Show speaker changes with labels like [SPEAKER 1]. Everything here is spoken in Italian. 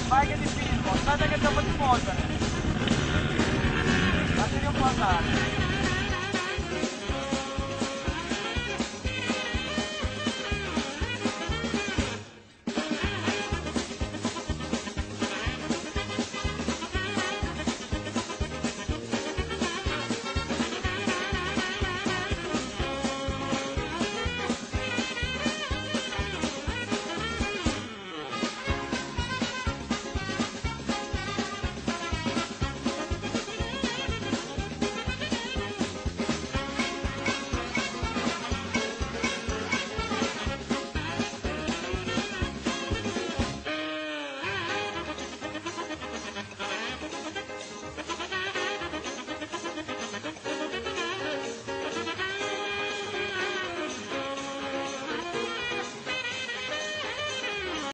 [SPEAKER 1] Vai che ti filmo, aspetta che devo rispondere. Lasciami un po' andare.